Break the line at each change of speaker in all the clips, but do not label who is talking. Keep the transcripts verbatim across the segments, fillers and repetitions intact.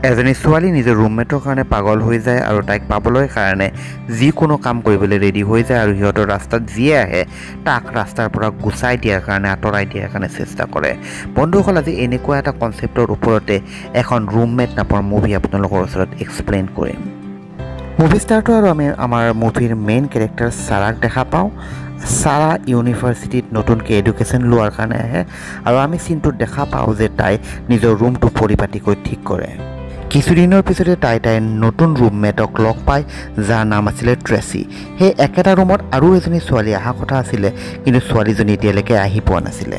এজনী ছোৱালী নিজৰ ৰুমমেটৰ কাৰণে পাগল হৈ যায় আৰু তাইক পাবলৈ কাৰণে যিকোনো কাম কৰিবলৈ ৰেডি হৈ যায় আৰু সিহঁতৰ ৰাস্তাত যিয়ে আহে তাক ৰাস্তাৰ পৰা গুচাই দিয়াৰ কাৰণে আঁতৰাই দিয়াৰ কাৰণে চেষ্টা কৰে। বন্ধুসকল, আজি এনেকুৱা এটা কনচেপ্টৰ ওপৰতে এখন ৰুমমেট নামৰ মুভি আপোনালোকৰ ওচৰত এক্সপ্লেইন কৰিম। মুভি ষ্টাৰটো আৰু আমি আমাৰ মুভিৰ মেইন কেৰেক্টাৰ ছাৰাক দেখা পাওঁ। ছাৰা ইউনিভাৰ্চিটিত নতুনকৈ এডুকেশ্যন লোৱাৰ কাৰণে আহে আৰু আমি চিনটোত দেখা পাওঁ যে তাই নিজৰ ৰুমটো পৰিপাটিকৈ ঠিক কৰে। কিছুদিনৰ পিছতে তাই তাইৰ নতুন ৰুমমেটক লগ পায়, যাৰ নাম আছিলে ট্ৰেচি। সেই একেটা ৰুমত আৰু এজনী ছোৱালী অহা কথা আছিলে, কিন্তু ছোৱালীজনী এতিয়ালৈকে আহি পোৱা নাছিলে।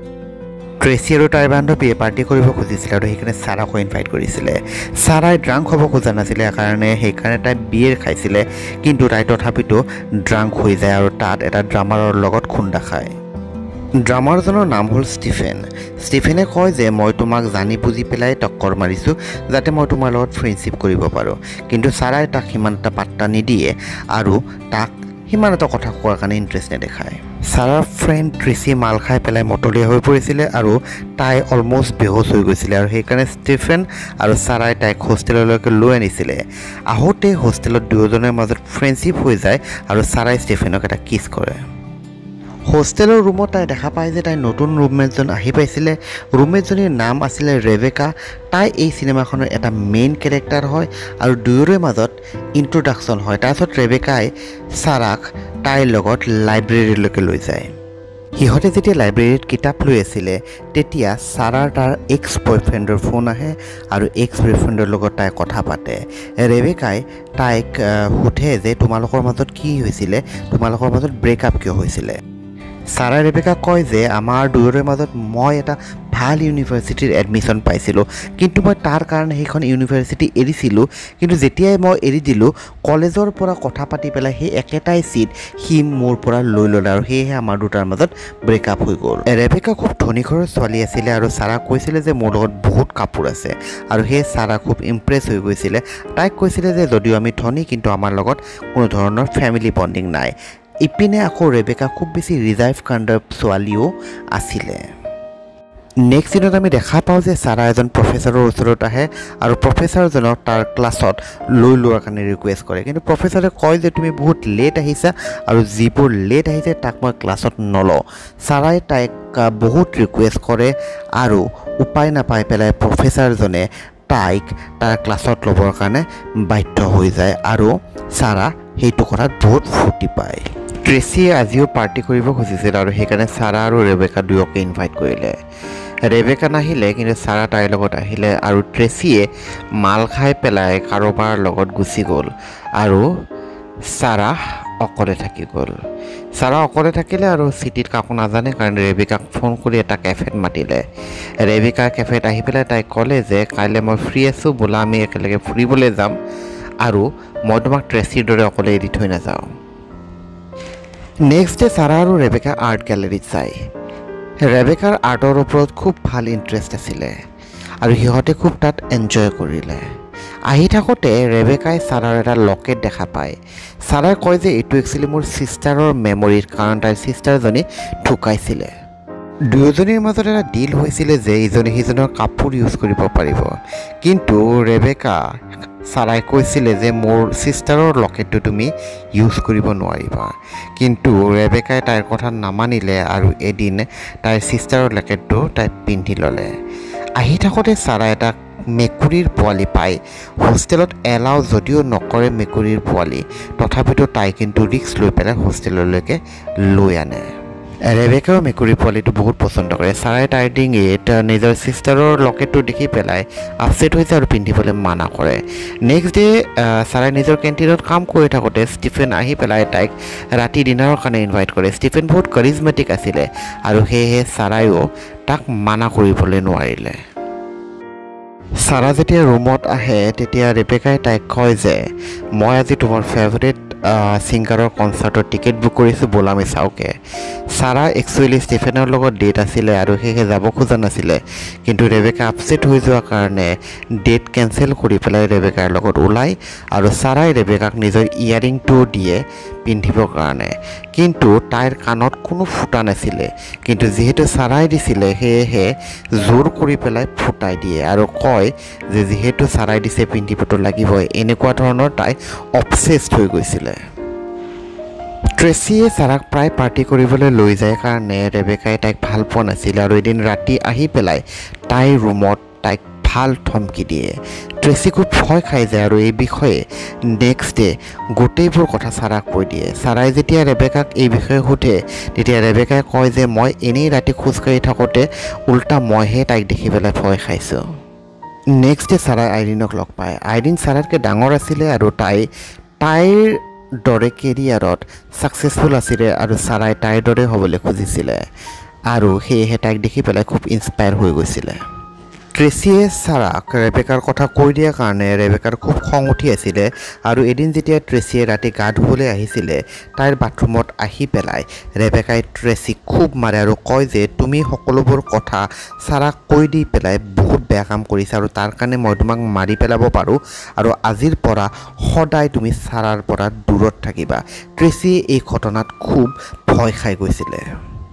ট্ৰেচি আৰু তাইৰ বান্ধৱীয়ে পাৰ্টি কৰিব খুজিছিলে আৰু সেইকাৰণে ছাৰাকো ইনভাইট কৰিছিলে। ছাৰাই ড্ৰাংক হ'ব খোজা নাছিলে, কাৰণে সেইকাৰণে তাই বিয়েৰ খাইছিলে, কিন্তু তাই তথাপিতো ড্ৰাংক হৈ যায় আৰু তাত এটা ড্ৰামাৰৰ লগত খুন্দা খায়। ড্ৰামাৰজনৰ নাম হ'ল ষ্টিফেন। ষ্টিফেনে কয় যে মই তোমাক জানি বুজি পেলাই টক্কৰ মাৰিছোঁ যাতে মই তোমাৰ লগত ফ্ৰেণ্ডশ্বিপ কৰিব পাৰোঁ, কিন্তু ছাৰাই তাক সিমান এটা পাত্তা নিদিয়ে আৰু তাক সিমান এটা কথা কোৱাৰ কাৰণে ইণ্টাৰেষ্ট নেদেখায়। ছাৰাৰ ফ্ৰেণ্ড ট্ৰেচি মাল খাই পেলাই মতলীয়া হৈ পৰিছিলে আৰু তাই অলমষ্ট বেহোচ হৈ গৈছিলে আৰু সেইকাৰণে ষ্টিফেন আৰু ছাৰাই তাইক হোষ্টেললৈকে লৈ আনিছিলে। আহোঁতে হোষ্টেলত দুয়োজনৰ মাজত ফ্ৰেণ্ডশ্বিপ হৈ যায় আৰু ছাৰাই ষ্টিফেনক এটা কিছ কৰে। হোষ্টেলৰ ৰুমত তাই দেখা পায় যে তাই নতুন ৰুমমেটজন আহি পাইছিলে। ৰুমমেটজনীৰ নাম আছিলে ৰেবেকা। তাই এই চিনেমাখনৰ এটা মেইন কেৰেক্টাৰ হয় আৰু দুয়োৰে মাজত ইণ্ট্ৰডাকশ্যন হয়। তাৰপিছত ৰেবেকাই ছাৰাক তাইৰ লগত লাইব্ৰেৰীলৈকে লৈ যায়। সিহঁতে যেতিয়া লাইব্ৰেৰীত কিতাপ লৈ আছিলে তেতিয়া ছাৰাৰ তাৰ এক্স বয়ফ্ৰেণ্ডৰ ফোন আহে আৰু এক্স বয়ফ্ৰেণ্ডৰ লগত তাই কথা পাতে। ৰেবেকাই তাইক সোধে যে তোমালোকৰ মাজত কি হৈছিলে, তোমালোকৰ মাজত ব্ৰেকআপ কিয় হৈছিলে। ছাৰাই ৰেবেকাক কয় যে আমাৰ দুয়োৰে মাজত মই এটা ভাল ইউনিভাৰ্চিটিৰ এডমিশ্যন পাইছিলোঁ, কিন্তু মই তাৰ কাৰণে সেইখন ইউনিভাৰ্চিটি এৰিছিলোঁ, কিন্তু যেতিয়াই মই এৰি দিলোঁ কলেজৰ পৰা কথা পাতি পেলাই সেই একেটাই চিট সি মোৰ পৰা লৈ ল'লে আৰু সেয়েহে আমাৰ দুটাৰ মাজত ব্ৰেকআপ হৈ গ'ল। ৰেবেকা খুব ধনী ঘৰৰ ছোৱালী আছিলে আৰু ছাৰাক কৈছিলে যে মোৰ লগত বহুত কাপোৰ আছে আৰু সেয়ে ছাৰা খুব ইমপ্ৰেছ হৈ গৈছিলে। তাইক কৈছিলে যে যদিও আমি ধনী কিন্তু আমাৰ লগত কোনো ধৰণৰ ফেমিলি বণ্ডিং নাই। ইপিনে আকৌ ৰেবেকা খুব বেছি ৰিজাৰ্ভ কাণ্ডৰ ছোৱালীও আছিলে। নেক্সট দিনত আমি দেখা পাওঁ যে ছাৰা এজন প্ৰফেচাৰৰ ওচৰত আহে আৰু প্ৰফেচাৰজনক তাৰ ক্লাছত লৈ লোৱাৰ কাৰণে ৰিকুৱেষ্ট কৰে, কিন্তু প্ৰফেচাৰে কয় যে তুমি বহুত লেট আহিছা আৰু যিবোৰ লেট আহিছে তাক মই ক্লাছত নলওঁ। ছাৰাই তাইক বহুত ৰিকুৱেষ্ট কৰে আৰু উপায় নাপাই পেলাই প্ৰফেচাৰজনে তাইক তাৰ ক্লাছত ল'বৰ কাৰণে বাধ্য হৈ যায় আৰু ছাৰা সেইটো কথাত বহুত ফূৰ্তি পায়। ট্ৰেচিয়ে আজিও পাৰ্টি কৰিব খুজিছিল আৰু সেইকাৰণে ছাৰা আৰু ৰেবেকা দুয়োকে ইনভাইট কৰিলে। ৰেবেকা নাহিলে, কিন্তু ছাৰা তাইৰ লগত আহিলে আৰু ট্ৰেচিয়ে মাল খাই পেলাই কাৰোবাৰ লগত গুচি গ'ল আৰু ছাৰা অকলে থাকি গ'ল। ছাৰা অকলে থাকিলে আৰু চিটিত কাকো নাজানে কাৰণে ৰেবেকাক ফোন কৰি এটা কেফেত মাতিলে। ৰেবেকা কেফেত আহি পেলাই তাইক ক'লে যে কাইলৈ মই ফ্ৰী আছোঁ, বোলা আমি একেলগে ফুৰিবলৈ যাম আৰু মই তোমাক ট্ৰেচিৰ দৰে অকলে এৰি থৈ নাযাওঁ। নেক্সট ডে ছাৰা আৰু ৰেবেকা আৰ্ট গেলেৰীত যায়। ৰেবেকাৰ আৰ্টৰ ওপৰত খুব ভাল ইণ্টাৰেষ্ট আছিলে আৰু সিহঁতে খুব তাত এনজয় কৰিলে। আহি থাকোঁতে ৰেবেকাই ছাৰাৰ এটা লকেট দেখা পায়। ছাৰাই কয় যে এইটো একচুৱেলি মোৰ ছিষ্টাৰৰ মেমৰিৰ, কাৰণ তাইৰ ছিষ্টাৰজনী ঢুকাইছিলে। দুয়োজনীৰ মাজত এটা ডিল হৈছিলে যে ইজনে সিজনৰ কাপোৰ ইউজ কৰিব পাৰিব, কিন্তু ৰেবেকা ছাৰাই কৈছিলে যে মোৰ ছিষ্টাৰৰ লকেটটো তুমি ইউজ কৰিব নোৱাৰিবা, কিন্তু ৰেবেকাই তাইৰ কথা নামানিলে আৰু এদিন তাইৰ ছিষ্টাৰৰ লকেটটো তাই পিন্ধি ল'লে। আহি থাকোঁতে ছাৰাই এটা মেকুৰীৰ পোৱালি পায়। হোষ্টেলত এলাও যদিও নকৰে মেকুৰীৰ পোৱালি, তথাপিতো তাই কিন্তু ৰিস্ক লৈ পেলাই হোষ্টেললৈকে লৈ আনে। ৰেবেকাও মেকুৰী পোৱালিটো বহুত পচন্দ কৰে। ছাৰাই তাইৰ ডিঙিত নিজৰ ছিষ্টাৰৰ লকেটটো দেখি পেলাই আপছেট হৈছে আৰু পিন্ধিবলৈ মানা কৰে। নেক্সট ডে ছাৰাই নিজৰ কেণ্টিনত কাম কৰি থাকোঁতে ষ্টিফেন আহি পেলাই তাইক ৰাতি ডিনাৰৰ কাৰণে ইনভাইট কৰে। ষ্টিফেন বহুত কাৰিজমেটিক আছিলে আৰু সেয়েহে ছাৰাইও তাক মানা কৰিবলৈ নোৱাৰিলে। ছাৰা যেতিয়া ৰুমত আহে তেতিয়া ৰেবেকাই তাইক কয় যে মই আজি তোমাৰ ফেভৰেট ছিংগাৰৰ কনচাৰ্টৰ টিকেট বুক কৰিছোঁ ব'লা আমি চাওঁকে। ছাৰা একচুৱেলি ষ্টিফেনৰ লগত ডেট আছিলে আৰু সেয়েহে যাব খোজা নাছিলে, কিন্তু ৰেবেকা আপছেট হৈ যোৱাৰ কাৰণে ডেট কেঞ্চেল কৰি পেলাই ৰেবেকাৰ লগত ওলায় আৰু ছাৰাই ৰেবেকাক নিজৰ ইয়েৰিংটো দিয়ে পিন্ধিবৰ কাৰণে, কিন্তু তাইৰ কাণত কোনো ফুটা নাছিলে, কিন্তু যিহেতু ছাৰাই দিছিলে সেয়েহে জোৰ কৰি পেলাই ফুটাই দিয়ে আৰু কয় যে যিহেতু ছাৰাই দিছে পিন্ধিবতো লাগিবই। এনেকুৱা ধৰণৰ তাই অবচেছড হৈ গৈছিলে। ট্ৰেচিয়ে ছাৰাক প্ৰায় পাৰ্টি কৰিবলৈ লৈ যায় কাৰণে ৰেবেকাই তাইক ভাল পোৱা নাছিলে আৰু এদিন ৰাতি আহি পেলাই তাইৰ ৰুমত তাইক ভাল ধমকি দিয়ে। ট্ৰেচি খুব ভয় খাই যায় আৰু এই বিষয়ে নেক্সট ডে গোটেইবোৰ কথা ছাৰাক কৈ দিয়ে। ছাৰাই যেতিয়া ৰেবেকাক এই বিষয়ে সোধে তেতিয়া ৰেবেকাই কয় যে মই এনেই ৰাতি খোজকাঢ়ি থাকোঁতে উল্টা মইহে তাইক দেখি পেলাই ভয় খাইছোঁ। নেক্সট ডে ছাৰাই আইৰিনক লগ পায়। আইৰিন ছাৰাতকৈ ডাঙৰ আছিলে আৰু তাই তাইৰ দৰে কেৰিয়াৰত ছাকচেছফুল আছিলে আৰু ছাৰাই তাইৰ দৰে হ'বলৈ খুজিছিলে আৰু সেয়েহে তাইক দেখি পেলাই খুব ইনস্পায়াৰ হৈ গৈছিলে। ট্ৰেচিয়ে ছাৰাক ৰেবেকাৰ কথা কৈ দিয়াৰ কাৰণে ৰেবেকাৰ খুব খং উঠি আছিলে আৰু এদিন যেতিয়া ট্ৰেচিয়ে ৰাতি গা ধুবলৈ আহিছিলে তাইৰ বাথৰুমত আহি পেলাই ৰেবেকাই ট্ৰেচিক খুব মাৰে আৰু কয় যে তুমি সকলোবোৰ কথা ছাৰাক কৈ দি পেলাই বহুত বেয়া কাম কৰিছা আৰু তাৰ কাৰণে মই তোমাক মাৰি পেলাব পাৰোঁ আৰু আজিৰ পৰা সদায় তুমি ছাৰাৰ পৰা দূৰত থাকিবা। ট্ৰেচিয়ে এই ঘটনাত খুব ভয় খাই গৈছিলে।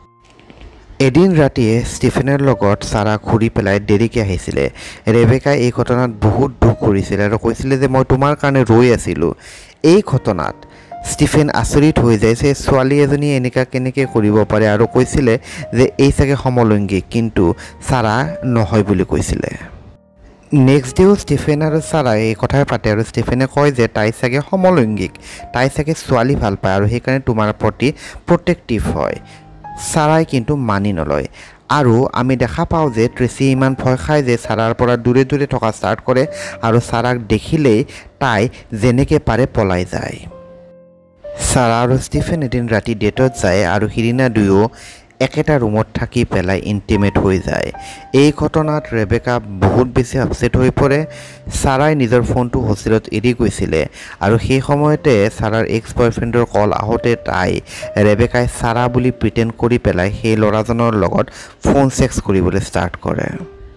এদিন ৰাতিয়ে ষ্টিফেনৰ লগত ছাৰা ঘূৰি পেলাই দেৰিকৈ আহিছিলে। ৰেবেকাই এই ঘটনাত বহুত দুখ কৰিছিলে আৰু কৈছিলে যে মই তোমাৰ কাৰণে ৰৈ আছিলোঁ। এই ঘটনাত ষ্টিফেন আচৰিত হৈ যায় যে ছোৱালী এজনী এনেকুৱা কেনেকৈ কৰিব পাৰে আৰু কৈছিলে যে এই চাগে সমলৈংগিক, কিন্তু ছাৰা নহয় বুলি কৈছিলে। নেক্সট ডেও ষ্টিফেন আৰু ছাৰাই এই কথাই পাতে আৰু ষ্টিফেনে কয় যে তাই চাগে সমলৈংগিক, তাই চাগে ছোৱালী ভাল পায় আৰু সেইকাৰণে তোমাৰ প্ৰতি প্ৰটেক্টিভ হয়। ছাৰাই কিন্তু মানি নলয় আৰু আমি দেখা পাওঁ যে ট্ৰেচিয়ে ইমান ভয় খায় যে ছাৰাৰ পৰা দূৰে দূৰে থকা ষ্টাৰ্ট কৰে আৰু ছাৰাক দেখিলেই তাই যেনেকৈ পাৰে পলাই যায়। ছাৰা আৰু ষ্টিফেন এদিন ৰাতি ডেটত যায় আৰু সিদিনা দুয়ো একেটা ৰুমত থাকি পেলাই ইণ্টিমেট হৈ যায়। এই ঘটনাত ৰেবেকা বহুত বেছি আপছেট হৈ পৰে। ছাৰাই নিজৰ ফোনটো হোষ্টেলত এৰি গৈছিলে আৰু সেই সময়তে ছাৰাৰ এক্স বয়ফ্ৰেণ্ডৰ কল আহোঁতে তাই ৰেবেকাই ছাৰা বুলি প্ৰিটেণ্ড কৰি পেলাই সেই ল'ৰাজনৰ লগত ফোন ছেক্স কৰিবলৈ ষ্টাৰ্ট কৰে।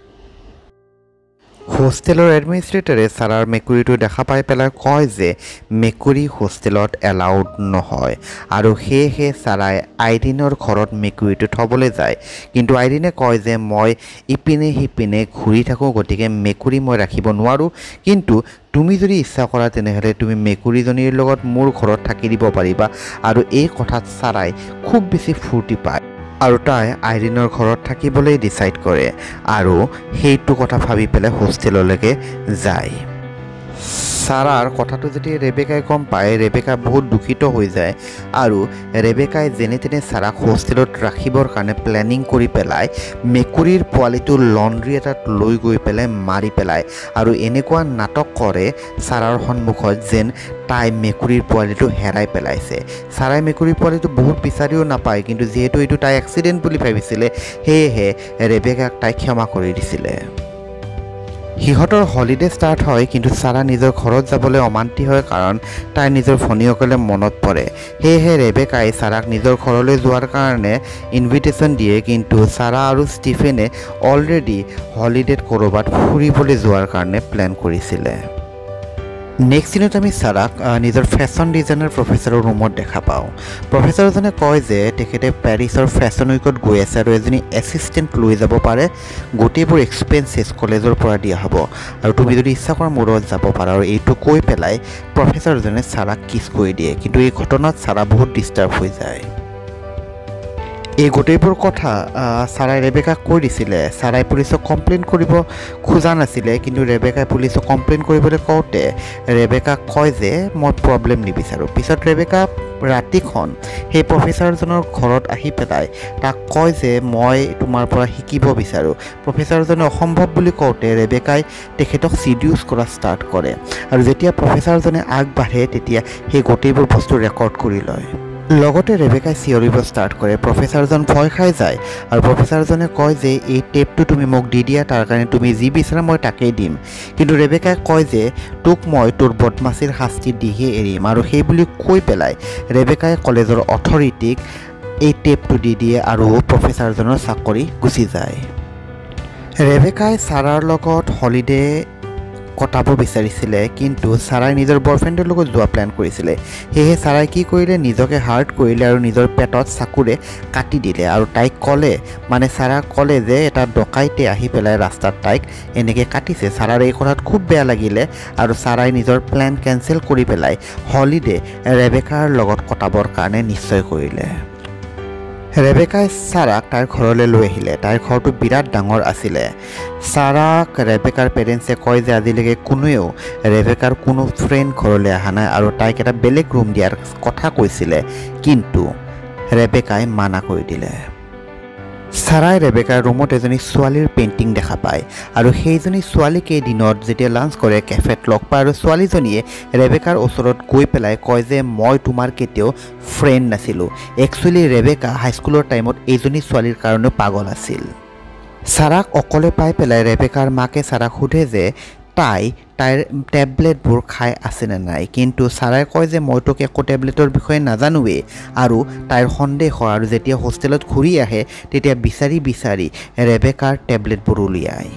হোষ্টেলৰ এডমিনিষ্ট্ৰেটৰে ছাৰাৰ মেকুৰীটো দেখা পাই পেলাই কয় যে মেকুৰী হোষ্টেলত এলাউড নহয় আৰু সেয়েহে ছাৰাই আইৰিনৰ ঘৰত মেকুৰীটো থ'বলৈ যায়, কিন্তু আইৰিনে কয় যে মই ইপিনে সিপিনে ঘূৰি থাকোঁ, গতিকে মেকুৰী মই ৰাখিব নোৱাৰোঁ, কিন্তু তুমি যদি ইচ্ছা কৰা তেনেহ'লে তুমি মেকুৰীজনীৰ লগত মোৰ ঘৰত থাকি দিব পাৰিবা। আৰু এই কথাত ছাৰাই খুব বেছি ফূৰ্তি পায় আৰু তাই আইৰিনৰ ঘৰত থাকিবলৈ ডিচাইড কৰে আৰু সেইটো কথা ভাবি পেলাই হোষ্টেললৈকে যায়। ছাৰাৰ কথাটো যেতিয়া ৰেবেকাই গম পায় ৰেবেকা বহুত দুখিত হৈ যায় আৰু ৰেবেকাই যেনে তেনে ছাৰাক হোষ্টেলত ৰাখিবৰ কাৰণে প্লেনিং কৰি পেলাই মেকুৰীৰ পোৱালিটো লণ্ড্ৰী এটাত লৈ গৈ পেলাই মাৰি পেলায় আৰু এনেকুৱা নাটক কৰে ছাৰাৰ সন্মুখত যেন তাই মেকুৰীৰ পোৱালিটো হেৰাই পেলাইছে। ছাৰাই মেকুৰীৰ পোৱালিটো বহুত বিচাৰিও নাপায়, কিন্তু যিহেতু এইটো তাই এক্সিডেণ্ট বুলি ভাবিছিলে সেয়েহে ৰেবেকাক তাই ক্ষমা কৰি দিছিলে। সিহঁতৰ হলিডে ষ্টাৰ্ট হয়, কিন্তু ছাৰা নিজৰ ঘৰত যাবলৈ অমান্তি হয় কাৰণ তাই নিজৰ ভনীসকলে মনত পৰে। সেয়েহে ৰেবেকাই ছাৰাক নিজৰ ঘৰলৈ যোৱাৰ কাৰণে ইনভিটেশ্যন দিয়ে, কিন্তু ছাৰা আৰু ষ্টিফেনে অলৰেডি হলিডেত ক'ৰবাত ফুৰিবলৈ যোৱাৰ কাৰণে প্লেন কৰিছিলে। নেক্সট দিনত আমি ছাৰাক নিজৰ ফেশ্বন ডিজাইনাৰ প্ৰফেচাৰৰ ৰুমত দেখা পাওঁ। প্ৰফেচাৰজনে কয় যে তেখেতে পেৰিছৰ ফেশ্বন উইকত গৈ আছে আৰু এজনী এছিষ্টেণ্ট লৈ যাব পাৰে, গোটেইবোৰ এক্সপেঞ্চেছ কলেজৰ পৰা দিয়া হ'ব আৰু তুমি যদি ইচ্ছা কৰা মোৰ লগত যাব পাৰা। আৰু এইটো কৈ পেলাই প্ৰফেচাৰজনে ছাৰাক কিছ কৰি দিয়ে, কিন্তু এই ঘটনাত ছাৰা বহুত ডিষ্টাৰ্ব হৈ যায়। এই গোটেইবোৰ কথা ছাৰাই ৰেবেকাক কৈ দিছিলে। ছাৰাই পুলিচক কমপ্লেইন কৰিব খোজা নাছিলে, কিন্তু ৰেবেকাই পুলিচক কমপ্লেইন কৰিবলৈ কওঁতে ৰেবেকাক কয় যে মই প্ৰব্লেম নিবিচাৰোঁ। পিছত ৰেবেকা ৰাতিখন সেই প্ৰফেচাৰজনৰ ঘৰত আহি পেলাই তাক কয় যে মই তোমাৰ পৰা শিকিব বিচাৰোঁ। প্ৰফেচাৰজনে অসম্ভৱ বুলি কওঁতে ৰেবেকাই তেখেতক ছিডিউচ কৰা ষ্টাৰ্ট কৰে আৰু যেতিয়া প্ৰফেচাৰজনে আগবাঢ়ে তেতিয়া সেই গোটেইবোৰ বস্তু ৰেকৰ্ড কৰি লয়। লগতে ৰেবেকাই চিঞৰিব ষ্টাৰ্ট কৰে। প্ৰফেচাৰজন ভয় খাই যায় আৰু প্ৰফেচাৰজনে কয় যে এই টেপটো তুমি মোক দি দিয়া, তাৰ কাৰণে তুমি যি বিচাৰা মই তাকেই দিম। কিন্তু ৰেবেকাই কয় যে তোক মই তোৰ বদমাচিৰ শাস্তি দিহে এৰিম, আৰু সেই বুলি কৈ পেলাই ৰেবেকাই কলেজৰ অথৰিটিক এই টেপটো দি দিয়ে আৰু প্ৰফেচাৰজনৰ চাকৰি গুচি যায়। ৰেবেকাই ছাৰাৰ লগত হলিডে কটাব বিচাৰিছিলে, কিন্তু ছাৰাই নিজৰ বয়ফ্ৰেণ্ডৰ লগত যোৱা প্লেন কৰিছিলে। সেয়েহে ছাৰাই কি কৰিলে, নিজকে হাৰ্ট কৰিলে আৰু নিজৰ পেটত চাকুৰে কাটি দিলে। আৰু তাইক ক'লে, মানে ছাৰাক ক'লে যে এটা ডকাইতে আহি পেলাই ৰাস্তাত তাইক এনেকৈ কাটিছে। ছাৰাৰ এই কথাত খুব বেয়া লাগিলে আৰু ছাৰাই নিজৰ প্লেন কেঞ্চেল কৰি পেলাই হলিডে ৰেবেকাৰ লগত কটাবৰ কাৰণে নিশ্চয় কৰিলে। ৰেবেকাই ছাৰাক তাইৰ ঘৰলৈ লৈ আহিলে। তাইৰ ঘৰটো বিৰাট ডাঙৰ আছিলে। ছাৰাক ৰেবেকাৰ পেৰেণ্টছে কয় যে আজিলৈকে কোনোৱেও ৰেবেকাৰ কোনো ফ্ৰেণ্ড ঘৰলৈ অহা নাই আৰু তাইক এটা বেলেগ ৰুম দিয়াৰ কথা কৈছিলে, কিন্তু ৰেবেকাই মানা কৰি দিলে। ছাৰাই ৰেবেকাৰ ৰুমত এজনী ছোৱালীৰ পেইণ্টিং দেখা পায় আৰু সেইজনী ছোৱালীক এদিনত যেতিয়া লাঞ্চ কৰে কেফেত লগ পায় আৰু ছোৱালীজনীয়ে ৰেবেকাৰ ওচৰত গৈ পেলাই কয় যে মই তোমাৰ কেতিয়াও ফ্ৰেণ্ড নাছিলোঁ। একচুৱেলি ৰেবেকা হাইস্কুলৰ টাইমত এইজনী ছোৱালীৰ কাৰণেও পাগল আছিল। ছাৰাক অকলে পাই পেলাই ৰেবেকাৰ মাকে ছাৰাক সোধে যে তাই তাইৰ টেবলেটবোৰ খাই আছেনে নাই, কিন্তু ছাৰাই কয় যে মই তোক একো টেবলেটৰ বিষয়ে নাজানোৱেই। আৰু তাইৰ সন্দেহ হয় আৰু যেতিয়া হোষ্টেলত ঘূৰি আহে তেতিয়া বিচাৰি বিচাৰি ৰেবেকাৰ টেবলেটবোৰ উলিয়ায়।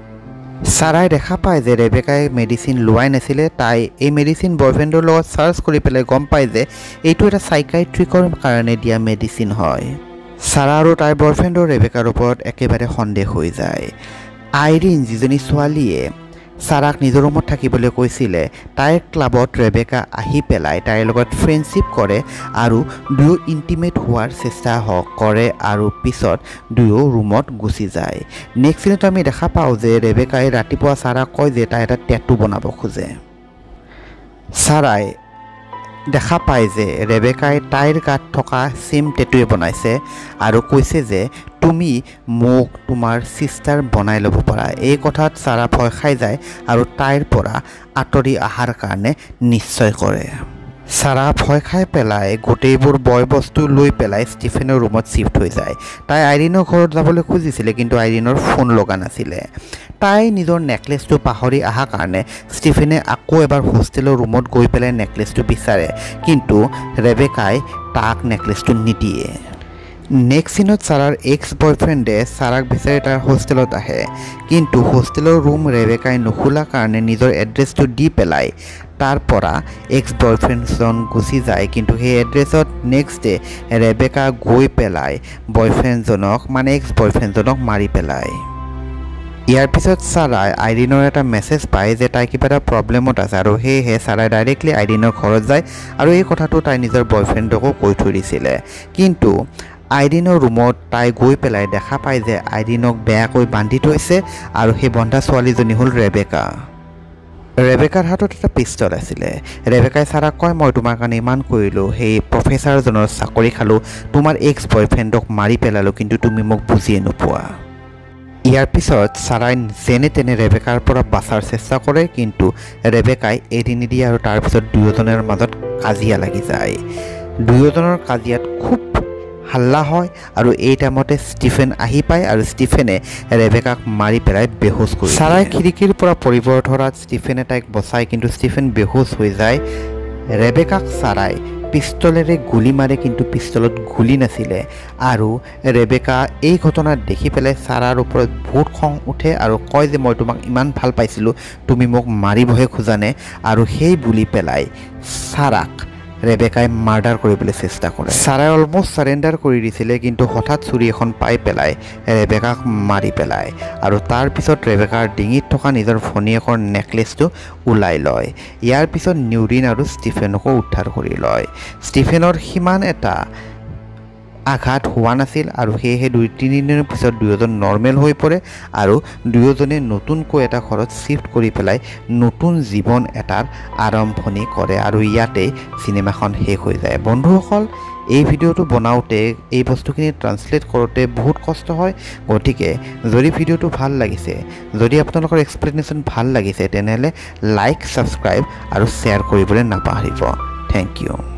ছাৰাই দেখা পায় যে ৰেবেকাই মেডিচিন লোৱাই নাছিলে। তাই এই মেডিচিন বয়ফ্ৰেণ্ডৰ লগত চাৰ্চ কৰি পেলাই গম পায় যে এইটো এটা চাইকাইট্ৰিকৰ কাৰণে দিয়া মেডিচিন হয়। ছাৰা আৰু তাইৰ বয়ফ্ৰেণ্ডৰ ৰেবেকাৰ ওপৰত একেবাৰে সন্দেহ হৈ যায়। আইৰিন যিজনী ছোৱালীয়ে ছাৰাক নিজৰ ৰুমত থাকিবলৈ কৈছিলে, তাইৰ ক্লাবত ৰেবেকা আহি পেলাই তাইৰ লগত ফ্ৰেণ্ডশ্বিপ কৰে আৰু দুয়ো ইণ্টিমেট হোৱাৰ চেষ্টা কৰে আৰু পিছত দুয়ো ৰুমত গুচি যায়। নেক্সট দিনত আমি দেখা পাওঁ যে ৰেবেকাই ৰাতিপুৱা ছাৰাক কয় যে তাই এটা টেটু বনাব খোজে। ছাৰাই দেখা পায় যে ৰেবেকাই তাইৰ গাত থকা চেম টেটুৱে বনাইছে আৰু কৈছে যে তুমি মোক তোমাৰ চিষ্টাৰ বনাই ল'ব পাৰা। এই কথাত ছাৰা ভয় খাই যায় আৰু তাইৰ পৰা আঁতৰি অহাৰ কাৰণে নিশ্চয় কৰে। ছাৰা ভয় খাই পেলাই গোটেইবোৰ বয় বস্তু লৈ পেলাই ষ্টিফেনৰ ৰুমত শ্বিফ্ট হৈ যায়। তাই আইৰিনৰ ঘৰত যাবলৈ খুজিছিলে, কিন্তু আইৰিনৰ ফোন লগা নাছিলে। তাই নিজৰ নেকলেছটো পাহৰি অহা কাৰণে ষ্টিফেনে আকৌ এবাৰ হোষ্টেলৰ ৰুমত গৈ পেলাই নেকলেছটো বিচাৰে, কিন্তু ৰেবেকাই তাক নেকলেছটো নিদিয়ে। নেক্সট চিনত ছাৰাৰ এক্স বয়ফ্ৰেণ্ডে ছাৰাক বিচাৰি তাৰ হোষ্টেলত আহে, কিন্তু হোষ্টেলৰ ৰুম ৰেবেকাই নুখোলা কাৰণে নিজৰ এড্ৰেছটো দি পেলাই তাৰ পৰা এক্স বয়ফ্ৰেণ্ডজন গুচি যায়। কিন্তু সেই এড্ৰেছত নেক্সট ডে ৰেবেকা গৈ পেলাই বয়ফ্ৰেণ্ডজনক মানে এক্স বয়ফ্ৰেণ্ডজনক মাৰি পেলায়। ইয়াৰ পিছত ছাৰাই আইৰিনৰ এটা মেছেজ পায় যে তাই কিবা এটা প্ৰব্লেমত আছে আৰু সেয়েহে ছাৰাই ডাইৰেক্টলি আইৰিনৰ ঘৰত যায় আৰু এই কথাটো তাই নিজৰ বয়ফ্ৰেণ্ডকো কৈ থৈ দিছিলে। কিন্তু আইৰিনৰ ৰুমত তাই গৈ পেলাই দেখা পায় যে আইৰিনক বেয়াকৈ বান্ধি থৈছে আৰু সেই বন্ধা ছোৱালীজনী হ'ল ৰেবেকা। ৰেবেকাৰ হাতত এটা পিষ্টল আছিলে। ৰেবেকাই ছাৰাক কয় মই তোমাৰ কাৰণে ইমান কৰিলোঁ, সেই প্ৰফেচাৰজনৰ চাকৰি খালোঁ, তোমাৰ এক্স বয়ফ্ৰেণ্ডক মাৰি পেলালোঁ, কিন্তু তুমি মোক বুজিয়ে নোপোৱা। ইয়াৰ পিছত ছাৰাই যেনে তেনে ৰেবেকাৰ পৰা বাচাৰ চেষ্টা কৰে, কিন্তু ৰেবেকাই এৰি নিদিয়ে আৰু তাৰপিছত দুয়োজনৰ মাজত কাজিয়া লাগি যায়। দুয়োজনৰ কাজিয়াত খুব হাল্লা হয় আৰু এই টাইমতে ষ্টিফেন আহি পায় আৰু ষ্টিফেনে ৰেবেকাক মাৰি পেলাই বেহুচ কৰে। ছাৰাই খিৰিকীৰ পৰা পৰিব ধৰাত ষ্টিফেনে তাইক বচায়, কিন্তু ষ্টিফেন বেহুচ হৈ যায়। ৰেবেকাক ছাৰাই পিষ্টলেৰে গুলি মাৰে, কিন্তু পিষ্টলত গুলি নাছিলে আৰু ৰেবেকা এই ঘটনা দেখি পেলাই ছাৰাৰ ওপৰত বহুত খং উঠে আৰু কয় যে মই তোমাক ইমান ভাল পাইছিলোঁ, তুমি মোক মাৰিবহে খোজানে, আৰু সেই বুলি পেলাই ছাৰাক ৰেবেকাই মাৰ্ডাৰ কৰিবলৈ চেষ্টা কৰে। ছাৰাই অলমষ্ট চাৰেণ্ডাৰ কৰি দিছিলে, কিন্তু হঠাৎ চুৰি এখন পাই পেলাই ৰেবেকাক মাৰি পেলায় আৰু তাৰপিছত ৰেবেকাৰ ডিঙিত থকা নিজৰ ভনীয়েকৰ নেকলেছটো ওলাই লয়। ইয়াৰ পিছত নিউৰিন আৰু ষ্টিফেনকো উদ্ধাৰ কৰি লয়। ষ্টিফেনৰ সিমান এটা আঘাত হোৱা নাছিল আৰু সেয়েহে দুই তিনিদিনৰ পিছত দুয়োজন নৰ্মেল হৈ পৰে আৰু দুয়োজনে নতুনকৈ এটা ঘৰত শ্বিফ্ট কৰি পেলাই নতুন জীৱন এটাৰ আৰম্ভণি কৰে আৰু ইয়াতেই চিনেমাখন শেষ হৈ যায়। বন্ধুসকল, এই ভিডিঅ'টো বনাওঁতে এই বস্তুখিনি ট্ৰান্সলেট কৰোঁতে বহুত কষ্ট হয়, গতিকে যদি ভিডিঅ'টো ভাল লাগিছে, যদি আপোনালোকৰ এক্সপ্লেনেশ্যন ভাল লাগিছে, তেনেহ'লে লাইক, ছাবস্ক্ৰাইব আৰু শ্বেয়াৰ কৰিবলৈ নাপাহৰিব। Thank U.